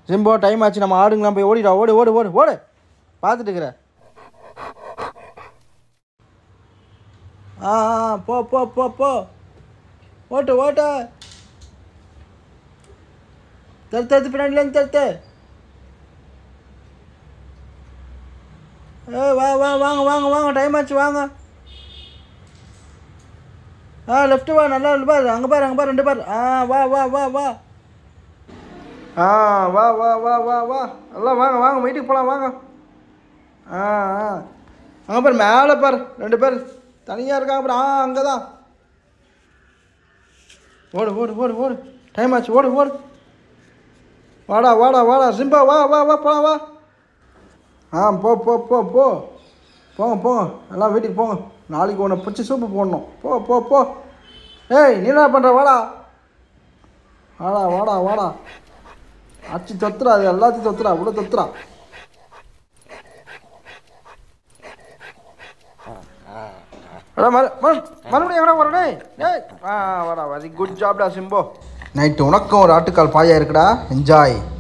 சிம்போ time ஆச்சு, நம்ம ஆடுங்களாம் போய் ஓடிடா. ஓடு ஓடு ஓடு ஓடு. பார்த்துட்டு இருக்கிற. போ போ போ போ. ஓட்டு ஓட்டு. தடுத்து பின்னாடிலேருந்து தடுத்து. வா வா வாங்க வாங்க வாங்க, டைம் ஆச்சு வாங்க. லெஃப்ட்டு வா, நல்லா பாரு. அங்கே பாரு அங்கே பாரு, 2 பேர். வா வா வா வா. வா வா வா வா வா. எல்லாம் வாங்க வாங்க, வீட்டுக்கு போகலாம் வாங்க. அங்கே பாரு, மேலே பாரு 2 பேர் தனியாக இருக்காங்க பாரு. அங்கே தான். ஓடு ஓடு ஓடு ஓடு, டைம் ஆச்சு. ஓடு ஓடு. வாடா வாடா வாடா சிம்பா, வா வா வா போகலாம் வா. போ போ போ போ. போங்க போங்க, எல்லாம் வீட்டுக்கு போங்க. நாளைக்கு உன்னை பிடிச்சி சூப்பு போடணும். போ போ போ. ஏய், நீ என்ன பண்ணுற? வாடா வாடா வாடா வாடா. அச்சு தொத்துறா, அது எல்லாத்தையும் தொத்துறா, இவ்வளோ தொத்துறா. மறுபடியும் எங்கடா வரடே? ஏய் வாடா, வெரி குட் ஜாப்டா சிம்போ. நைட்டு உனக்கும் ஒரு ஆட்டுக்கால் பாயா இருக்குடா, என்ஜாய்.